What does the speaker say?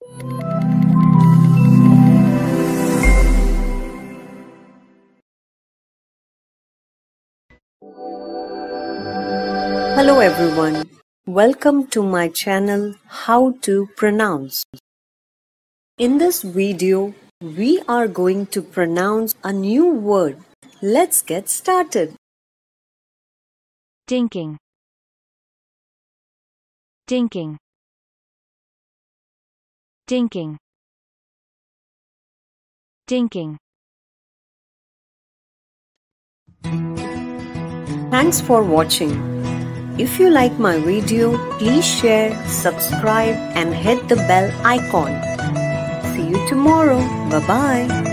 Hello everyone, welcome to my channel How to Pronounce. In this video, we are going to pronounce a new word. Let's get started. Dinking. Dinking. Dinking. Dinking. Thanks for watching. If you like my video, please share, subscribe and hit the bell icon. See you tomorrow. Bye-bye.